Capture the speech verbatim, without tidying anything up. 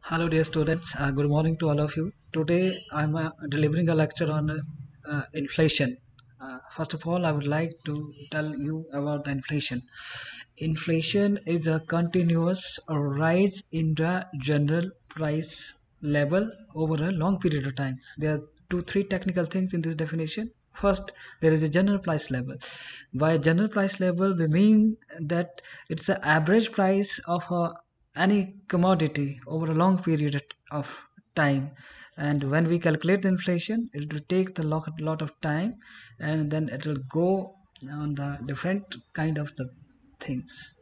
Hello, dear students. Uh, good morning to all of you. Today, I'm uh, delivering a lecture on uh, uh, inflation. Uh, first of all, I would like to tell you about the inflation. Inflation is a continuous rise in the general price level over a long period of time. There are two, three technical things in this definition. First, there is a general price level. By general price level, we mean that it's the average price of a any commodity over a long period of time, and when we calculate the inflation it will take the lot, lot of time, and then it will go on the different kind of the things.